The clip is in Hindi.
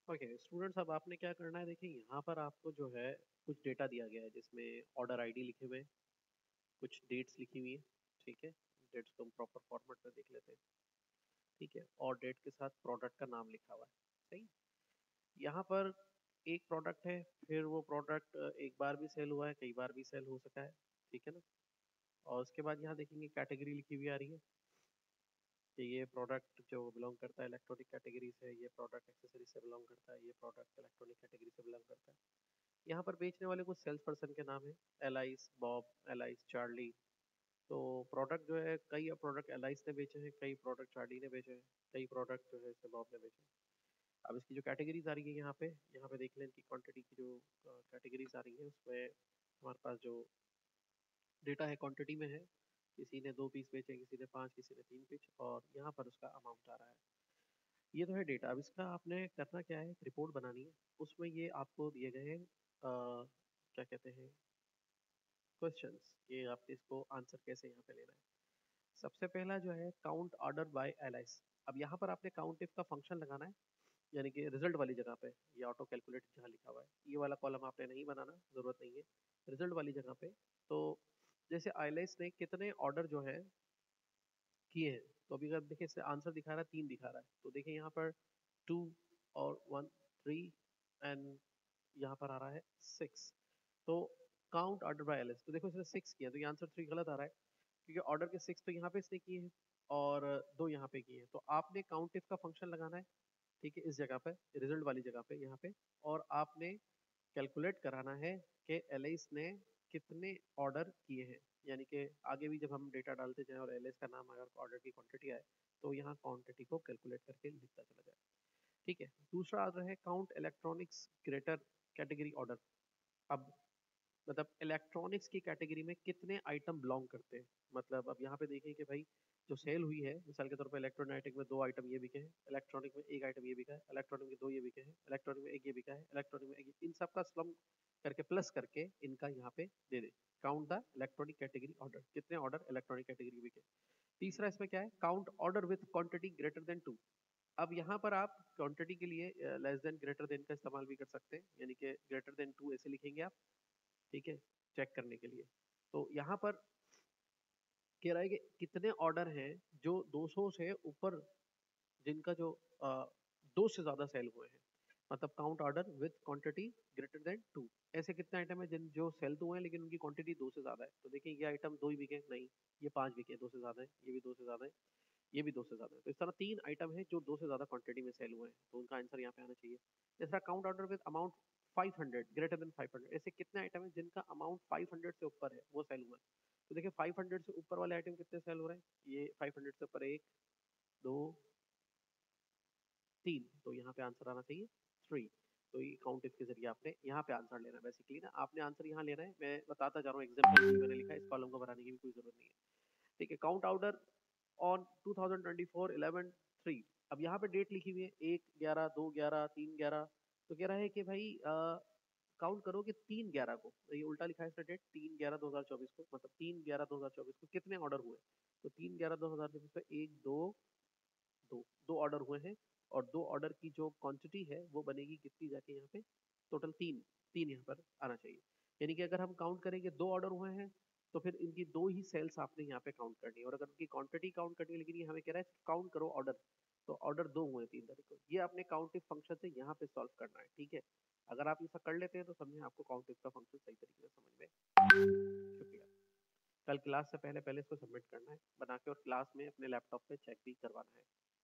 ओके स्टूडेंट्स, अब आपने क्या करना है, देखिए यहाँ पर आपको जो है कुछ डेटा दिया गया है जिसमें ऑर्डर आईडी लिखे हुए हैं, कुछ डेट्स लिखी हुई है। ठीक है, डेट्स को हम प्रॉपर फॉर्मेट में देख लेते हैं। ठीक है, और डेट के साथ प्रोडक्ट का नाम लिखा हुआ है। सही। यहाँ पर एक प्रोडक्ट है, फिर वो प्रोडक्ट एक बार भी सेल हुआ है, कई बार भी सेल हो सका है। ठीक है ना। और उसके बाद यहाँ देखेंगे कैटेगरी लिखी हुई आ रही है कि ये प्रोडक्ट जो बिलोंग करता है इलेक्ट्रॉनिक कैटेगरी से, ये प्रोडक्ट एक्सेसरी से बिलोंग करता है, ये प्रोडक्ट इलेक्ट्रॉनिक कैटेगरी से बिलोंग करता है। यहाँ पर बेचने वाले कुछ सेल्स पर्सन के नाम है, एलाइस बॉब, एलाइस चार्ली। तो प्रोडक्ट जो है, कई प्रोडक्ट एलाइस ने बेचे हैं, कई प्रोडक्ट चार्ली ने बेचे हैं, कई प्रोडक्ट जो है इसे बॉब ने बेचे हैं। अब इसकी जो कैटेगरीज आ रही है यहाँ पे देख लें, इनकी क्वांटिटी की जो कैटेगरीज आ रही है उसमें हमारे पास जो डेटा है क्वांटिटी में है। किसी ने 2 पीस बेचे, किसी ने 5, किसी ने 3 पीस, और यहाँ पर उसका अमाउंट आ रहा है। ये तो है डेटा। अब इसका आपने करना क्या है, एक रिपोर्ट बनानी है। उसमें ये आपको दिए गए हैं क्या कहते हैं, क्वेश्चंस, ये आपने इसको आंसर कैसे यहाँ पे लेना है। सबसे पहला जो है काउंट ऑर्डर बाय एलाइस। अब यहाँ पर आपने काउंट इफ का फंक्शन लगाना है, यानी कि रिजल्ट वाली जगह पे, ये ऑटो कैलकुलेट जहाँ लिखा हुआ है, ये वाला कॉलम आपने नहीं बनाना, जरूरत नहीं है। रिजल्ट वाली जगह पे तो जैसे एलाइस ने कितने ऑर्डर जो है किए हैं, तो अभी अगर देखिए इससे आंसर दिखा रहा है 3 दिखा रहा है, तो देखिए यहाँ पर 2 और 1 3 एंड यहाँ पर आ रहा है 6। तो काउंट ऑर्डर बाय एलिस, तो देखो इसने 6 किया, तो ये आंसर 3 गलत आ रहा है, क्योंकि ऑर्डर के 6 तो यहाँ पे इसने किए हैं और 2 यहाँ पे किए हैं। तो आपने काउंट इफ का फंक्शन लगाना है, ठीक है, इस जगह पे, रिजल्ट वाली जगह पे यहाँ पे, और आपने कैलकुलेट कराना है कि एलिस ने कितने ऑर्डर किए हैं। यानी कि आगे भी जब हम डेटा डालते जाएं और एलिस का नाम अगर ऑर्डर की क्वांटिटी आए, तो यहाँ क्वांटिटी को कैलकुलेट करके लिखता चला जाए। ठीक है, दूसरा ऑर्डर है count electronics greater category order. अब मतलब इलेक्ट्रॉनिक्स की कैटेगरी में कितने आइटम बिलोंग करते हैं। मतलब अब यहाँ पे देखें कि भाई जो सेल हुई है, मिसाल के तौर पर इलेक्ट्रोनाइटिक में 2 आइटम ये बिके हैं, इलेक्ट्रॉनिक में 1 आइटम ये बिका है, इलेक्ट्रॉनिक में 2 ये बिके हैं, इलेक्ट्रॉनिक में 1 ये बिका है, इलेक्ट्रॉनिक में 1, इन सब का सम करके प्लस करके इनका यहाँ पे दे दे। Count the electronic category order, कितने ऑर्डर इलेक्ट्रॉनिक कैटेगरी बिके। तीसरा इसमें क्या है, count order with quantity greater than 2। अब यहाँ पर आप क्वांटिटी के लिए लेस देन ग्रेटर देन का इस्तेमाल भी कर सकते हैं, यानी कि ग्रेटर देन 2 ऐसे लिखेंगे आप। ठीक है, चेक करने के लिए। तो यहाँ पर कह रहा है कि कितने ऑर्डर हैं जो 200 से ऊपर, जिनका जो 2 से ज़्यादा सेल हुए हैं। मतलब count order with quantity greater than 2। ऐसे कितने आइटम है जिन जो सेल तो हुए हैं लेकिन उनकी क्वांटिटी 2 से ज़्यादा है। तो देखिए ये आइटम 2 ही बिके नहीं, ये 5 बिके, 2 से ज़्यादा है, ये भी 2 से ज़्यादा है, ये भी 2 से ज़्यादा है। तो इस तरह 3 आइटम है जो 2 से ज़्यादा क्वांटिटी में सेल हुए हैं, तो उनका आंसर यहाँ पे आना चाहिए। तीसरा count order with amount 500 greater than 500। ऐसे कितने आइटम है जिनका अमाउंट 500 से ऊपर है, वो सेल हुआ है। तो देखिए 500 से ऊपर वाले आइटम कितने सेल हो रहे हैं, ये 500 से ऊपर 1 2 3, तो यहाँ पे आंसर आना चाहिए 3। तो ये काउंट इफ के जरिए आपने यहाँ पे आंसर लेना है। बेसिकली ना आपने आंसर यहाँ लेना है, मैं बताता जा रहा हूँ एग्जाम्पल मैंने लिखा है, इस कॉलम को भराने की भी कोई जरूरत नहीं है। ठीक है, काउंट ऑर्डर ऑन 2024 11 3। अब यहाँ पे डेट लिखी हुई है 1/11 2/11 3/11। तो कह रहा है कि भाई काउंट करो कि 3/11 को, ये उल्टा लिखा है इसने डेट, 3/11/2024 को, मतलब 3/11/2024 को कितने ऑर्डर हुए। तो 3/11/2024 पे 1 2 2 2 ऑर्डर हुए हैं, और 2 ऑर्डर की जो क्वांटिटी है वो बनेगी कितनी जाके यहाँ पे, टोटल 3। 3 यहाँ पर आना चाहिए। यानी कि अगर हम काउंट करेंगे 2 ऑर्डर हुए हैं, तो फिर इनकी 2 ही सेल्स आपने यहाँ पे काउंट करनी है। और अगर उनकी क्वांटिटी काउंट करनी है, लेकिन ये हमें कह रहा है काउंट करो ऑर्डर, तो ऑर्डर 2 हुए 3 तारीख को। ये आपने काउंट इफ फंक्शन से यहाँ पे सॉल्व करना है। ठीक है, अगर आप ऐसा कर लेते हैं तो समझे आपको काउंट इफ का फंक्शन सही तरीके से समझ में। शुक्रिया। कल क्लास से पहले पहले इसको सबमिट करना है बना के, और क्लास में अपने लैपटॉप पे चेक भी करवाना है।